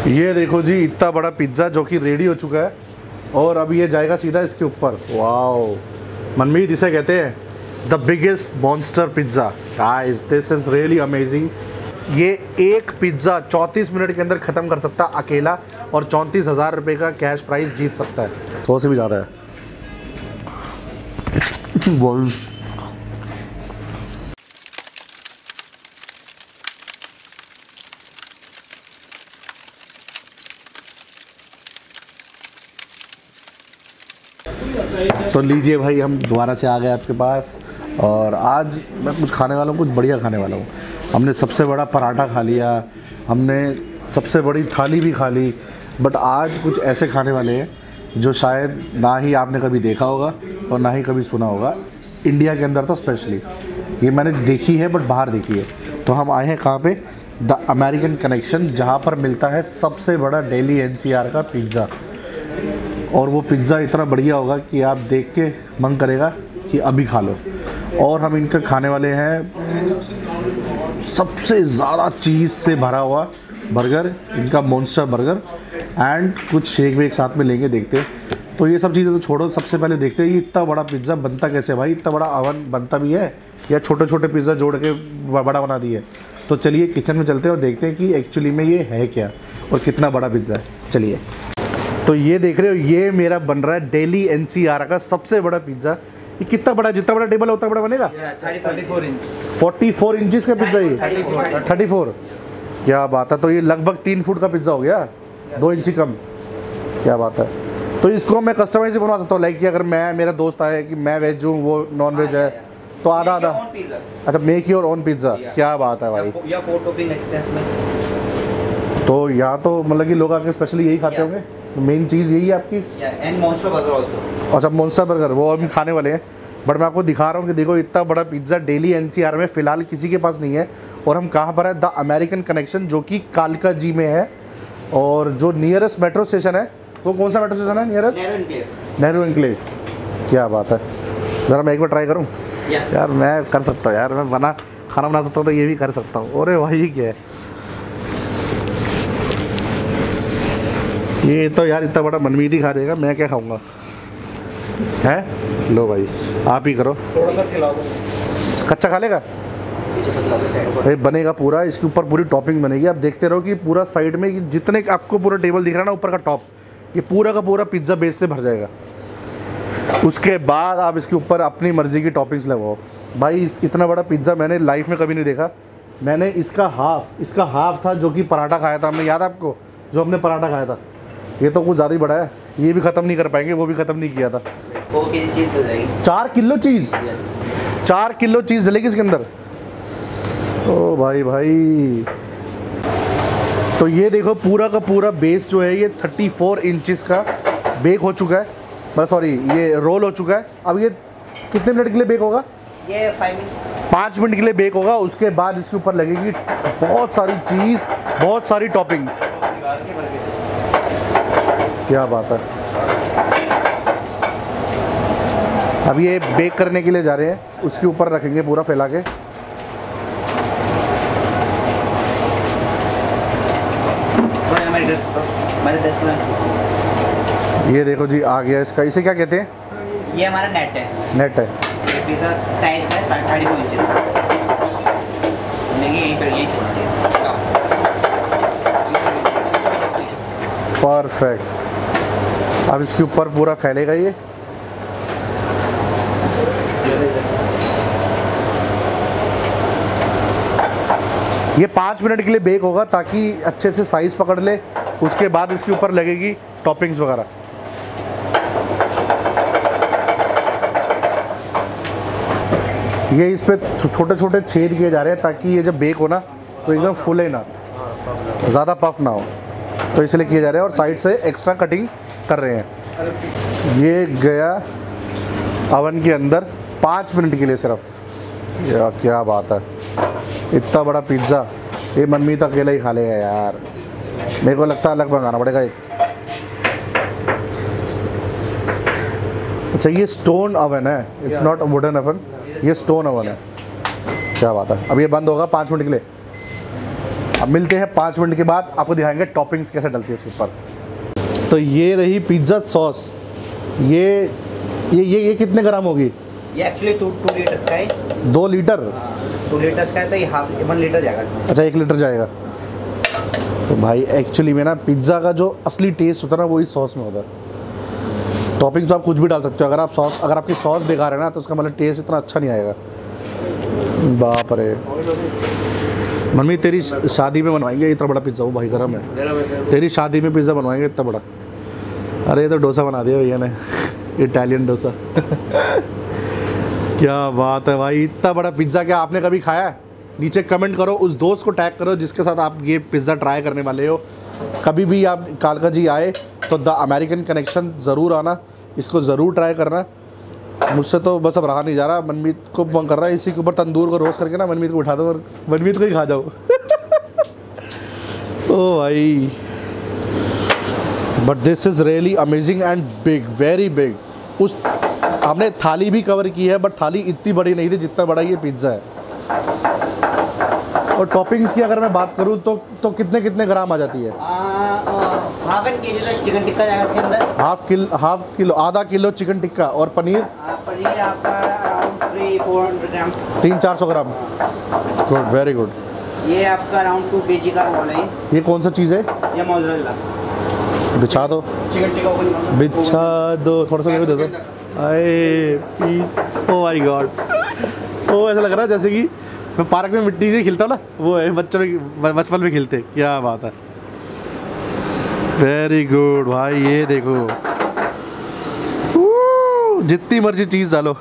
ये देखो जी इतना बड़ा पिज्ज़ा जो कि रेडी हो चुका है और अब ये जाएगा सीधा इसके ऊपर। वाओ मनमीत, इसे कहते हैं the biggest monster pizza. Guys this is really amazing. ये एक पिज्ज़ा 34 मिनट के अंदर ख़त्म कर सकता है अकेला और 34,000 रुपये का कैश प्राइस जीत सकता है। 100 से भी ज़्यादा है। तो लीजिए भाई, हम दोबारा से आ गए आपके पास और आज मैं कुछ खाने वाला हूँ, कुछ बढ़िया खाने वाला हूँ। हमने सबसे बड़ा पराठा खा लिया, हमने सबसे बड़ी थाली भी खा ली, बट आज कुछ ऐसे खाने वाले हैं जो शायद ना ही आपने कभी देखा होगा और ना ही कभी सुना होगा, इंडिया के अंदर तो स्पेशली। ये मैंने देखी है बट बाहर देखी है। तो हम आए हैं कहाँ पे? द अमेरिकन कनेक्शन, जहाँ पर मिलता है सबसे बड़ा दिल्ली एनसीआर का पिज़्ज़ा। और वो पिज़्ज़ा इतना बढ़िया होगा कि आप देख के मन करेगा कि अभी खा लो। और हम इनका खाने वाले हैं सबसे ज़्यादा चीज़ से भरा हुआ बर्गर, इनका मॉन्स्टर बर्गर, एंड कुछ शेक वेक साथ में लेंगे। देखते हैं। तो ये सब चीज़ें तो छोड़ो, सबसे पहले देखते हैं ये इतना बड़ा पिज़्ज़ा बनता कैसे भाई। इतना बड़ा ओवन बनता भी है या छोटे छोटे पिज़्ज़ा जोड़ के बड़ा बना दिए? तो चलिए किचन में चलते हैं और देखते हैं कि एक्चुअली में ये है क्या और कितना बड़ा पिज़्ज़ा है। चलिए। तो ये देख रहे हो, ये मेरा बन रहा है दिल्ली एनसीआर का सबसे बड़ा पिज़्ज़ा। ये कितना बड़ा, जितना बड़ा टेबल है उतना बड़ा बनेगा। 44 इंचज़ का पिज़्ज़ा ये 34। क्या बात है। तो ये लगभग 3 फुट का पिज़्ज़ा हो गया, 2 इंची कम। क्या बात है। तो इसको मैं कस्टमाइज बनवा सकता हूँ, लाइक कि अगर मैं, मेरा दोस्त आए कि मैं वेज हूँ वो नॉन वेज है, तो आधा आधा। अच्छा, मेक योर ओन पिज़्ज़ा। क्या बात है भाई। तो यहाँ तो मतलब कि लोग आके स्पेशली यही खाते होंगे, मेन चीज़ यही है आपकी। And monster burger also. अच्छा, मॉन्स्टर बर्गर वो हम खाने वाले हैं, बट मैं आपको दिखा रहा हूँ कि देखो इतना बड़ा पिज़्ज़ा दिल्ली एनसीआर में फ़िलहाल किसी के पास नहीं है। और हम कहाँ पर है? द अमेरिकन कनेक्शन, जो कि कालका जी में है। और जो नियरेस्ट मेट्रो स्टेशन है वो कौन सा मेट्रो स्टेशन है नियरेस्ट? नेहरू एन्क्लेव। क्या बात है। ज़रा मैं एक बार ट्राई करूँ यार। मैं कर सकता हूँ यार, मैं खाना बना सकता हूँ, तो ये भी कर सकता हूँ। अरे भाई क्या है ये। तो यार इतना बड़ा मनमीत ही खा देगा, मैं क्या खाऊंगा है। लो भाई आप ही करो, थोड़ा सा खिला दो। कच्चा खा लेगा भाई। बनेगा पूरा, इसके ऊपर पूरी टॉपिंग बनेगी। आप देखते रहो कि पूरा साइड में जितने आपको पूरा टेबल दिख रहा है ना, ऊपर का टॉप, ये पूरा का पूरा पिज़्ज़ा बेस से भर जाएगा। उसके बाद आप इसके ऊपर अपनी मर्ज़ी की टॉपिंग्स लगवाओ भाई। इतना बड़ा पिज़्ज़ा मैंने लाइफ में कभी नहीं देखा। मैंने इसका हाफ था जो कि पराठा खाया था हमने, याद है आपको जो हमने पराठा खाया था। ये तो कुछ ज़्यादा ही बड़ा है, ये भी ख़त्म नहीं कर पाएंगे, वो भी ख़त्म नहीं किया था। 4 किलो चीज़, 4 किलो चीज़ डलेगी इसके अंदर। ओ भाई भाई। तो ये देखो पूरा का पूरा बेस जो है ये 34 इंचज़ का बेक हो चुका है, मतलब सॉरी ये रोल हो चुका है। अब ये कितने मिनट के लिए बेक होगा? ये 5 मिनट के लिए बेक होगा। उसके बाद इसके ऊपर लगेगी बहुत सारी चीज़, बहुत सारी टॉपिंग्स। क्या बात है। अब ये बेक करने के लिए जा रहे हैं, उसके ऊपर रखेंगे पूरा फैला के। ये देखो जी आ गया इसका। इसे क्या कहते हैं? ये हमारा नेट है। नेट है। ये पिज़्ज़ा साइज है 32 इंच का। यहीं पर यही छोड़ दिया। परफेक्ट। अब इसके ऊपर पूरा फैलेगा ये। ये 5 मिनट के लिए बेक होगा ताकि अच्छे से साइज़ पकड़ ले। उसके बाद इसके ऊपर लगेगी टॉपिंग्स वगैरह। ये इस पे छोटे छोटे छेद किए जा रहे हैं ताकि ये जब बेक हो ना तो एकदम फूले ना, ज़्यादा पफ ना हो, तो इसलिए किए जा रहे हैं। और साइड से एक्स्ट्रा कटिंग कर रहे हैं। ये गया अवन के अंदर 5 मिनट के लिए सिर्फ। यार क्या बात है। इतना बड़ा पिज़्ज़ा ये मनमीत अकेला ही खा लेगा यार। मेरे को लगता है अलग मंगाना पड़ेगा एक। अच्छा, ये स्टोन ओवन है, इट्स नॉट वुडन ओवन, ये स्टोन ओवन है। क्या बात है। अब ये बंद होगा 5 मिनट के लिए। अब मिलते हैं 5 मिनट के बाद, आपको दिखाएंगे टॉपिंग्स कैसे डलती है इसके ऊपर। तो ये रही पिज्ज़ा सॉस। ये कितने ग्राम होगी? ये एक्चुअली 2 लीटर्स का है। 2 लीटर? 2 लीटर्स का है तो ये 1 लीटर जाएगा इसमें। अच्छा 1 लीटर जाएगा। तो भाई एक्चुअली में ना पिज़्ज़ा का जो असली टेस्ट होता है ना वो इस सॉस में होता है। टॉपिंग्स तो आप कुछ भी डाल सकते हो, अगर आपकी सॉस बेकार है ना तो उसका मतलब टेस्ट इतना अच्छा नहीं आएगा। बाप रे मम्मी, तेरी शादी में बनवाएंगे इतना बड़ा पिज़्ज़ा। वो भाई गरम है। तेरी शादी में पिज़्ज़ा बनवाएंगे इतना बड़ा। अरे ये तो डोसा बना दिया भैया ने, इटालियन डोसा। क्या बात है भाई, इतना बड़ा पिज़्ज़ा क्या आपने कभी खाया है? नीचे कमेंट करो, उस दोस्त को टैग करो जिसके साथ आप ये पिज़्ज़ा ट्राई करने वाले हो। कभी भी आप कालका जी आए तो द अमेरिकन कनेक्शन ज़रूर आना, इसको ज़रूर ट्राई करना। मुझसे तो बस अब रहा नहीं जा रहा, मनमीत को मन कर रहा है इसी के ऊपर तंदूर को रोस्ट करके ना मनमीत को उठा दो और मनमीत को ही खा जाओ। ओ भाई, but this is really amazing and big, very big. उस हमने थाली भी कवर की है बट थाली इतनी बड़ी नहीं थी जितना बड़ा ये पिज़्ज़ा है। और टॉपिंग्स की अगर मैं बात करूँ तो कितने ग्राम आ जाती है? हाफ एन केजी तक चिकन टिक्का जाएगा इसके अंदर। हाफ किलो, आधा किलो चिकन टिक्का। और पनीर? पनीर आपका around 300-400 gram. 300-400 gram. Good, very good. ये आपका अराउंड 2 केजी का रोल है। ये कौन सा चीज़ है? ये मोज़रेला। बिछा दो, चिकन टिक्का ओपन बिछा दो, थोड़ा सा ये दे दो। आए ओ माय गॉड, ओ ऐसा लग रहा है जैसे कि मैं पार्क में मिट्टी से खेलता हूँ ना, वो है बचपन में खेलते। क्या बात है, वेरी गुड भाई। ये देखो जितनी मर्जी चीज़ डालो,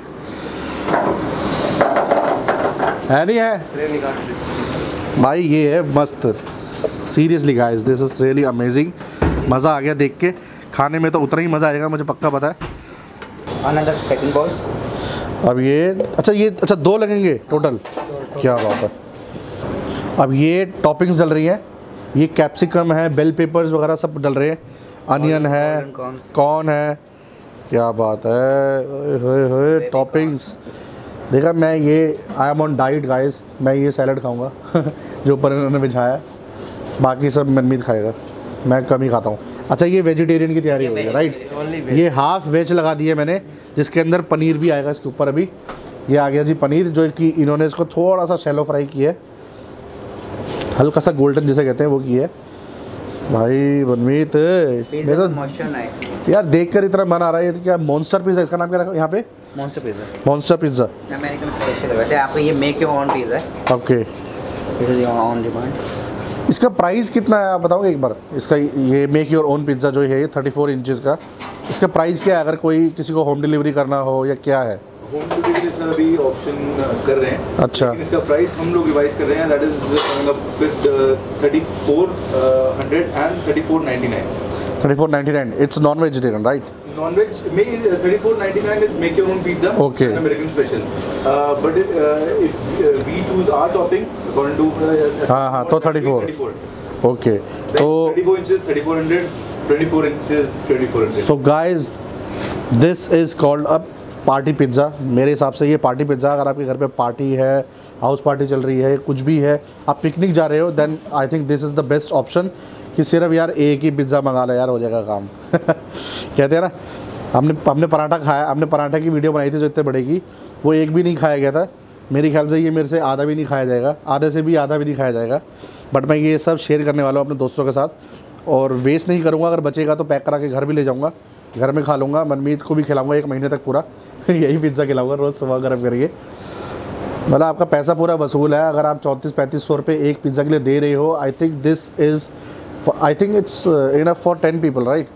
है नहीं है भाई, ये है मस्त। Seriously guys, this is really amazing. मज़ा आ गया देख के। खाने में तो उतना ही मज़ा आएगा, मुझे पक्का पता है। Another second ball. अब ये अच्छा 2 लगेंगे टोटल। क्या बात है। अब ये टॉपिंग्स डल रही हैं, ये कैप्सिकम है, बेल पेपर्स वगैरह सब डल रहे हैं, अनियन है, कॉर्न है। क्या बात है, टॉपिंग्स। देखा मैं ये I am on diet guys, मैं ये सैलड खाऊंगा जो ऊपर इन्होंने बिछाया, बाकी सब मनमीत खाएगा, मैं कम ही खाता हूँ। अच्छा ये वेजिटेरियन की तैयारी हो गई है राइट। ये हाफ वेज लगा दी है मैंने, जिसके अंदर पनीर भी आएगा इसके ऊपर। अभी ये आ गया जी पनीर, जो कि इन्होंने इसको थोड़ा सा शैलो फ्राई किया है, हल्का सा गोल्डन जिसे कहते हैं वो किया है। भाई मनमीत तो यार देख कर इतना मन आ रहा है। ये क्या मॉन्स्टर पिज़्ज़ा, इसका नाम क्या रखा यहाँ पे? Monster pizza. Monster pizza American special है। वैसे आपको ये मेक योर ओन पिज़्ज़ा है। Okay, this is your own demand. इसका प्राइस कितना है आप बताओगे एक बार? इसका ये मेक योर ओन पिज़्ज़ा जो है 34 इंचज़ का, इसका प्राइस क्या है अगर कोई किसी को होम डिलीवरी करना हो या क्या है? होम डिलीवरी सर अभी ऑप्शन कर रहे हैं। अच्छा, इसका प्राइस हम लोग रिवाइज कर रहे हैं, that is coming up with 3400 and 3499। 3499। It's non vegetarian right? Non veg में 3499 is make your own pizza, Okay. American special. But if we choose our topping according to हाँ तो 34। ओके, तो 34 inches 3400, 24 inches 2400। So guys this is called a party pizza. मेरे हिसाब से ये party pizza, अगर आपके घर पे पार्टी है, हाउस पार्टी चल रही है, कुछ भी है, आप पिकनिक जा रहे हो, then I think this is the best option कि सिर्फ यार एक ही पिज़्ज़ा मंगा लो यार, हो जाएगा काम। कहते हैं ना, हमने पराठा खाया, हमने पराठा की वीडियो बनाई थी जो इतने बड़े की, वो एक भी नहीं खाया गया था। मेरे ख्याल से ये मेरे से आधा भी नहीं खाया जाएगा, आधे से भी आधा भी नहीं खाया जाएगा। बट मैं ये सब शेयर करने वाला हूँ अपने दोस्तों के साथ, और वेस्ट नहीं करूँगा। अगर बचेगा तो पैक करा के घर भी ले जाऊँगा, घर में खा लूँगा, मनमीत को भी खिलाऊँगा 1 महीने तक पूरा। यही पिज़्ज़ा खिलाऊँगा रोज़ सुबह गर्म करके। मतलब आपका पैसा पूरा वसूल है अगर आप 3400-3500 रुपये एक पिज़्ज़ा के लिए दे रहे हो। I think this is, I think it's enough for 10 people right?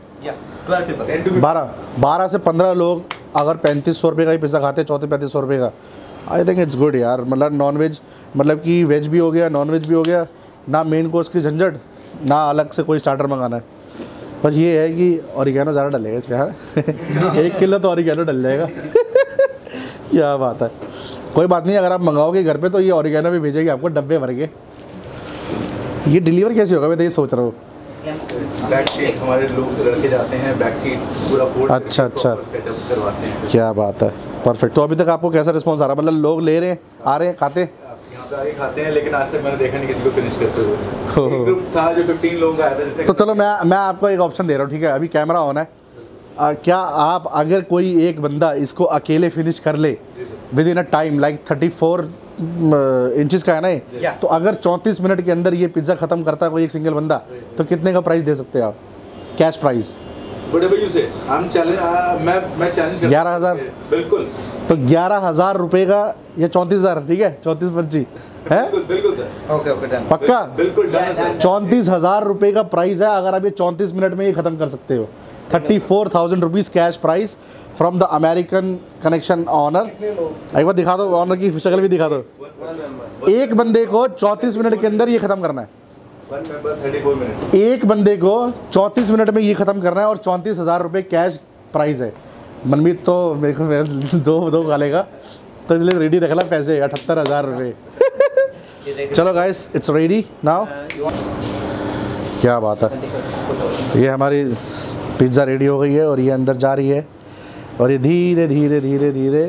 12 से 15 लोग अगर 3500 रुपये का ही पिज़्ज़ा खाते हैं, 3400-3500 रुपये का, आई थिंक इट्स गुड यार। मतलब नॉन वेज, मतलब कि वेज भी हो गया, नॉन वेज भी हो गया, ना मेन कोर्स की झंझट, ना अलग से कोई स्टार्टर मंगाना है। बस ये है कि ऑरिगेनो ज़्यादा डलेगा इसमें, हाँ 1 किलो तो ऑरिगेनो डल जाएगा। क्या बात है, कोई बात नहीं, अगर आप मंगाओगे घर पे तो ये ऑरिगेनो भी भेजेगी आपको डब्बे भर के। ये डिलीवर कैसे होगा मैं तो ये सोच रहा हूँ। बैक सीट हमारे लोग लड़के जाते हैं, बैक सीट पूरा फोल्ड अच्छा सेटअप करवाते हैं। क्या बात है, परफेक्ट। तो अभी तक आपको कैसा रिस्पॉन्स आ रहा है? मतलब लोग ले रहे हैं, आ रहे हैं, खाते हैं? यहाँ गाड़ी खाते हैं, लेकिन आज तक मैंने देखा नहीं किसी को फिनिश करते हुए। एक ग्रुप था जो 15 लोगों का आया था जिससे। तो चलो मैं आपको एक ऑप्शन दे रहा हूँ, ठीक है? अभी कैमरा ऑन है। क्या आप, अगर कोई एक बंदा इसको अकेले फिनिश कर ले within a time like 34 inches का है ना ये, तो अगर 34 मिनट के अंदर ये पिज़्ज़ा ख़त्म करता है कोई एक सिंगल बंदा, तो कितने का प्राइस दे सकते हैं आप, cash price? Whatever you say, I'm challenge, मैं चैलेंज करता हूं। 11,000 बिल्कुल। तो 11,000 रुपये का या 34,000, ठीक है? 34 है, बिल्कुल सर। Okay okay done. पक्का? बिल्कुल डन सर। 34,000 रुपये का प्राइस है, अगर आप ये 34 मिनट में ये ख़त्म कर सकते हो। 34,000 rupees cash price from the American Connection owner. एक बार दिखा दो, ऑनर की शक्ल भी दिखा दो। एक बंदे को 34 मिनट के अंदर ये ख़त्म करना है। 1 member 34 minutes। एक बंदे को 34 मिनट में ये ख़त्म करना है और 34,000 रुपये कैश प्राइस है। मनमीत तो मेरे को दो गालेगा, तो इसलिए रेडी रखना पैसे 78,000 रुपये। चलो गाइस, इट्स रेडी नाउ। क्या बात है, ये हमारी पिज़्ज़ा रेडी हो गई है और ये अंदर जा रही है और ये धीरे धीरे धीरे धीरे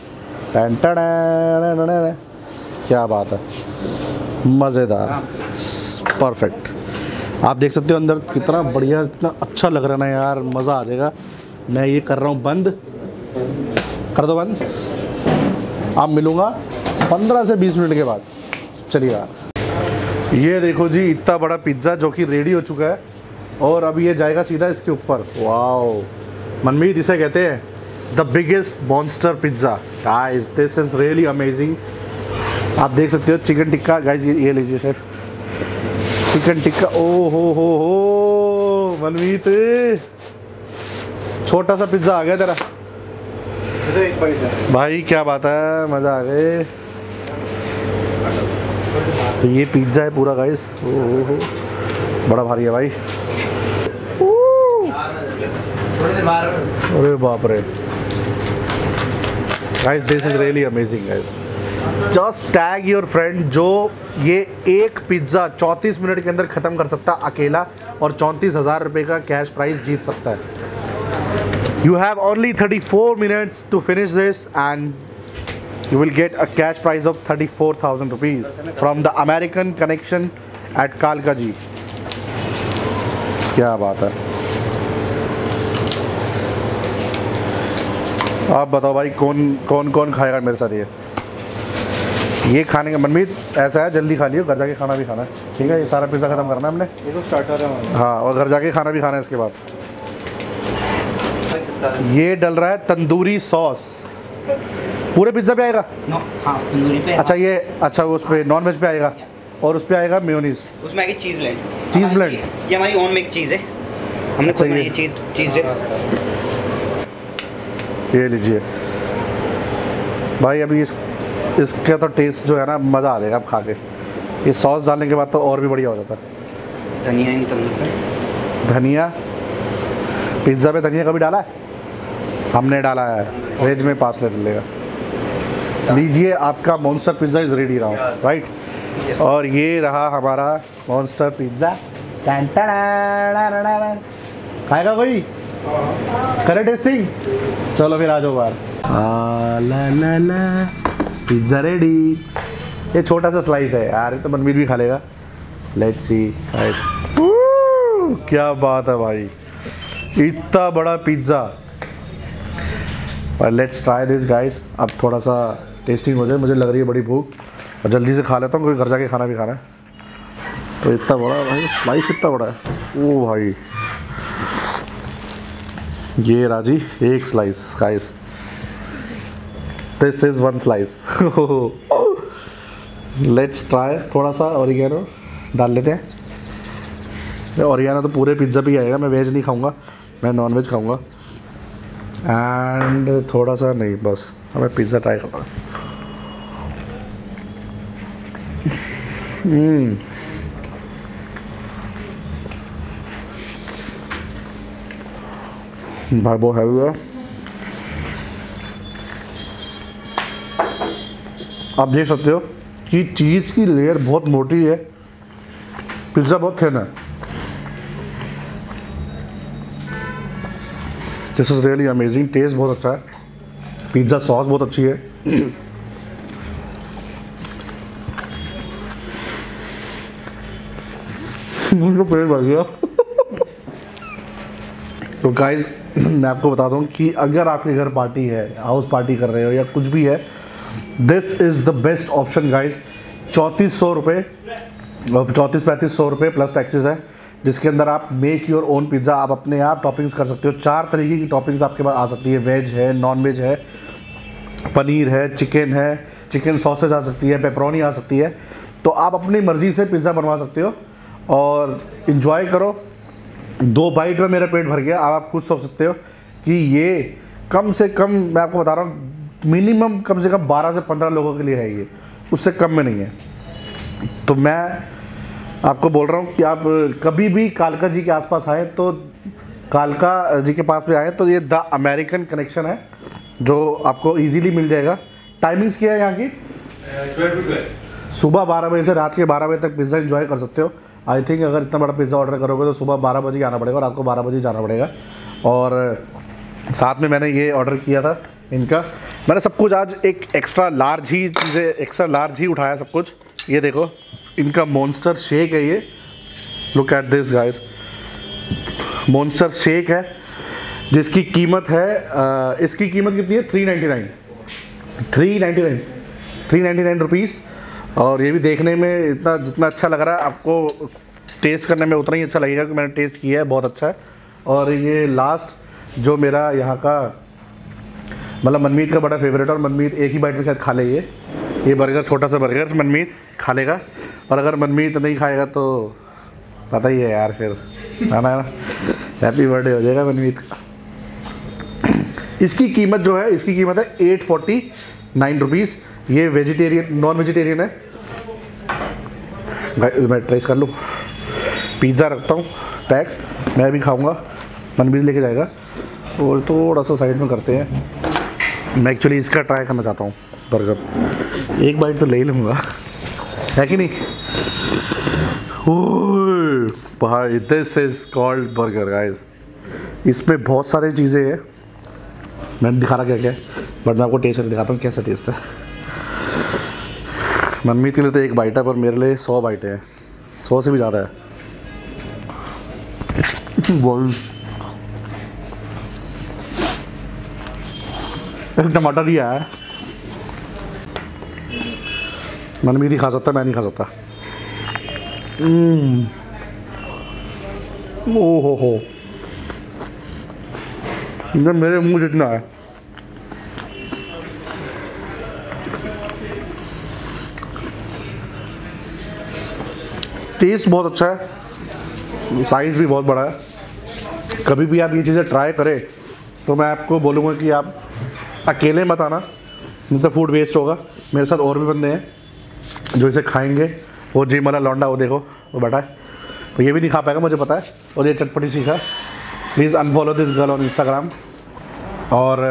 क्या बात है, मज़ेदार, परफेक्ट। आप देख सकते हो अंदर कितना बढ़िया, इतना अच्छा लग रहा है ना यार, मज़ा आ जाएगा। मैं ये कर रहा हूँ बंद, कर दो बंद। अब मिलूँगा 15 से 20 मिनट के बाद। चलिए यार, ये देखो जी इतना बड़ा पिज़्ज़ा जो कि रेडी हो चुका है और अब ये जाएगा सीधा इसके ऊपर। वाओ, मनमीत इसे कहते हैं the biggest monster pizza. Guys this is really amazing. आप देख सकते हो चिकन टिक्का। गाइस ये लीजिए शेफ, चिकन टिक्का। ओ हो मनमीत, छोटा सा पिज़्ज़ा आ गया तेरा भाई, क्या बात है, मज़ा आ गए। तो ये पिज़्ज़ा है पूरा गाइस। ओ बड़ा भारी है भाई। अरे बाप रे guys, this is really amazing guys. Just tag your friend जो ये एक पिज़्ज़ा 34 मिनट के अंदर ख़त्म कर सकता है अकेला और 34,000 रुपये का कैश प्राइस जीत सकता है। You have only 34 minutes to finish this and you will get a cash prize of 34,000 rupees from the American connection at Kalkaji। क्या बात है। आप बताओ भाई कौन खाएगा मेरे साथ ये खाने का? मनमीत ऐसा है, जल्दी खा लियो, घर जाके खाना भी खाना है, ठीक है? ये सारा पिज़्ज़ा ख़त्म करना है हमने। ये तो स्टार्टर है। हाँ, और घर जाके खाना भी खाना है इसके बाद। ये डल रहा है तंदूरी सॉस। पूरे पिज़्ज़ा पे आएगा? हाँ, तंदूरी पे। अच्छा ये, अच्छा उस पे नॉन वेज पे आएगा और उस पे आएगा मेयोनीज। उसमें आएगी चीज़ ब्लेंड। चीज़ ब्लेंड ये हमारी ओन मेक चीज़ है, हमने खुद बनाई ये चीज़ है। ये लीजिए भाई, अभी इसका तो टेस्ट जो है ना, मज़ा आ जाएगा अब खा के। ये सॉस डालने के बाद तो और भी बढ़िया हो जाता है। धनिया इन तंदूर पे, धनिया पिज़्ज़ा पे धनिया कभी डाला है? हमने डाला है, वेज में पास ले लेगा। लीजिए, आपका monster pizza is ready now, right? और ये रहा हमारा मॉन्स्टर पिज़्ज़ा। खाएगा कोई? करे टेस्टिंग? चलो फिर आ जाओ बाहर। ला ला ला, पिज़्ज़ा रेडी। ये छोटा सा स्लाइस है यार, ये तो मनमीत भी खा लेगा। लेट्स सी गाइस, क्या बात है भाई, इतना बड़ा pizza. Let's try this guys. अब थोड़ा सा टेस्टिंग हो जाए, मुझे लग रही है बड़ी भूख और जल्दी से खा लेता हूँ क्योंकि घर जाके खाना भी खाना है। तो इतना बड़ा भाई, स्लाइस कितना बड़ा है। ओ भाई, ये राजी एक slice guys, this is 1 slice. Let's try. थोड़ा सा ऑरिगेनो डाल लेते हैं। ऑरिगेनो तो पूरे पिज़्ज़ा पे ही आएगा। मैं वेज नहीं खाऊंगा, मैं नॉन वेज खाऊंगा। एंड थोड़ा सा नहीं, बस हमें पिज़्ज़ा ट्राई करना है। भाई बहुत हैवी है। आप देख सकते हो कि चीज़ की लेयर बहुत मोटी है, पिज़्ज़ा बहुत थिन है। This is really amazing. Taste बहुत अच्छा है, पिज़्ज़ा सॉस बहुत अच्छी है। मुझे पेट भर गया। तो गाइस मैं आपको बता दूं कि अगर आपके घर पार्टी है, हाउस पार्टी कर रहे हो या कुछ भी है, this is the best option guys. 3400 रुपये, 3400-3500 रुपये प्लस टैक्सेस है, जिसके अंदर आप मेक योर ओन पिज़्ज़ा आप अपने आप टॉपिंग्स कर सकते हो। 4 तरीके की टॉपिंग्स आपके पास आ सकती है, वेज है, नॉन वेज है, पनीर है, चिकन सॉसेज आ सकती है, पेपरोनी आ सकती है। तो आप अपनी मर्ज़ी से पिज़्ज़ा बनवा सकते हो और इन्जॉय करो। 2 बाइट में मेरा पेट भर गया। अब आप खुद सोच सकते हो कि ये कम से कम, मैं आपको बता रहा हूँ, मिनिमम कम से कम 12 से 15 लोगों के लिए है ये, उससे कम में नहीं है। तो मैं आपको बोल रहा हूँ कि आप कभी भी कालका जी के आसपास आए तो कालका जी के पास में आए तो ये द अमेरिकन कनेक्शन है जो आपको इजीली मिल जाएगा। टाइमिंग्स क्या है यहाँ की? 12 to 12। सुबह 12 बजे से रात के 12 बजे तक पिज़्ज़ा एंजॉय कर सकते हो। आई थिंक अगर इतना बड़ा पिज़्ज़ा ऑर्डर करोगे तो सुबह 12 बजे आना पड़ेगा, रात को 12 बजे जाना पड़ेगा। और साथ में मैंने ये ऑर्डर किया था इनका, मैंने सब कुछ आज एक एक्स्ट्रा लार्ज ही उठाया सब कुछ। ये देखो इनका मॉन्स्टर शेक है ये, look at this guys, monster shake है जिसकी कीमत है इसकी कीमत कितनी है? 399 रुपीज़। और ये भी देखने में इतना जितना अच्छा लग रहा है, आपको टेस्ट करने में उतना ही अच्छा लगेगा कि मैंने टेस्ट किया है, बहुत अच्छा है। और ये लास्ट जो मेरा यहाँ का मतलब मनमीत का बड़ा फेवरेट है, और मनमीत एक ही बाइट में शायद खा ले ये बर्गर, छोटा सा बर्गर मनमीत खा लेगा। और अगर मनमीत नहीं खाएगा तो पता ही है यार, फिर है ना, हैप्पी बर्थडे हो जाएगा मनमीत का। इसकी कीमत जो है, इसकी कीमत है 849 रुपीज़। ये वेजिटेरियन नॉन वेजिटेरियन है। मैं ट्रेस कर लूँ, पिज़्ज़ा रखता हूँ पैक, मैं भी खाऊंगा, मनमीत लेके जाएगा। और थोड़ा सा साइड में करते हैं, मैं एक्चुअली इसका ट्राई करना चाहता हूँ बर्गर, एक बाइट तो ले ही लूँगा, है कि नहीं? भाई this is called burger guys. इसमें बहुत सारी चीज़ें हैं, मैंने दिखा रहा क्या क्या है, बट मैं आपको टेस्ट करके दिखाता हूँ कैसा टेस्ट है। मनमीत के लिए तो एक बाइट है, पर मेरे लिए 100 बाइटें हैं, 100 से भी ज़्यादा है। टमाटर ही है, मनमीत ही खा सकता, मैं नहीं खा सकता। ओ हो, जब मेरे मुंह जितना है। टेस्ट बहुत अच्छा है, साइज़ भी बहुत बड़ा है। कभी भी आप ये चीज़ें ट्राई करें तो मैं आपको बोलूँगा कि आप अकेले मत आना, नहीं तो फूड वेस्ट होगा। मेरे साथ और भी बंदे हैं जो इसे खाएंगे। वो जिम वाला लौंडा, वो देखो वो बैठा है, तो ये भी नहीं खा पाएगा मुझे पता है, और ये चटपटी सीखा। Please unfollow this girl on Instagram. और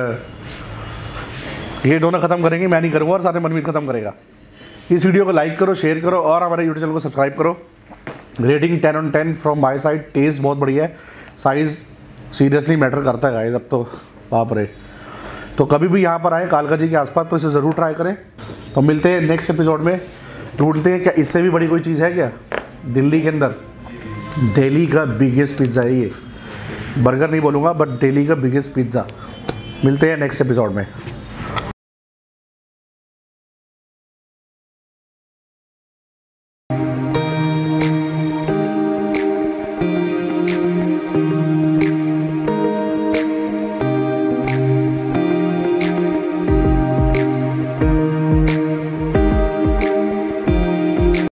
ये दोनों ख़त्म करेंगे, मैं नहीं करूँगा, और साथ में मनमीत ख़त्म करेगा। इस वीडियो को लाइक करो, शेयर करो, और हमारे यूट्यूब चैनल को सब्सक्राइब करो। Rating 10 on 10 from my side. Taste बहुत बढ़िया है, साइज़ सीरियसली मैटर करता है गाइस, अब तो बाप रे। तो कभी भी यहाँ पर आए कालका जी के आसपास तो इसे ज़रूर ट्राई करें। तो मिलते हैं नेक्स्ट एपिसोड में, ढूंढते हैं क्या इससे भी बड़ी कोई चीज़ है क्या दिल्ली के अंदर। दिल्ली का बिगेस्ट पिज़्ज़ा है ये, बर्गर नहीं बोलूँगा, बट दिल्ली का बिगेस्ट पिज़्ज़ा। मिलते हैं नेक्स्ट एपिसोड में।